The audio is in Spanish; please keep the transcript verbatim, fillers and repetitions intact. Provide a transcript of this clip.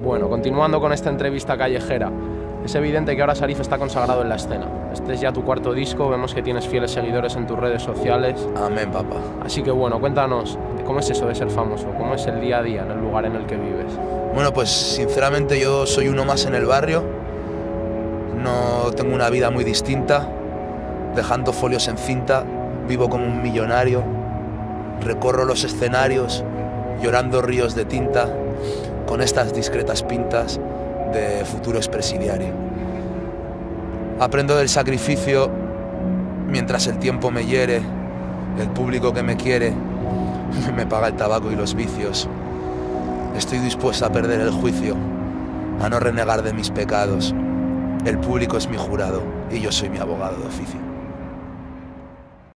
Bueno, continuando con esta entrevista callejera, es evidente que ahora Sarif está consagrado en la escena. Este es ya tu cuarto disco, vemos que tienes fieles seguidores en tus redes sociales. Amén, papá. Así que bueno, cuéntanos, ¿cómo es eso de ser famoso? ¿Cómo es el día a día en el lugar en el que vives? Bueno, pues sinceramente yo soy uno más en el barrio. No tengo una vida muy distinta. Dejando folios en cinta, vivo como un millonario. Recorro los escenarios, llorando ríos de tinta, con estas discretas pintas de futuro expresidiario. Aprendo del sacrificio mientras el tiempo me hiere, el público que me quiere me paga el tabaco y los vicios. Estoy dispuesto a perder el juicio, a no renegar de mis pecados. El público es mi jurado y yo soy mi abogado de oficio.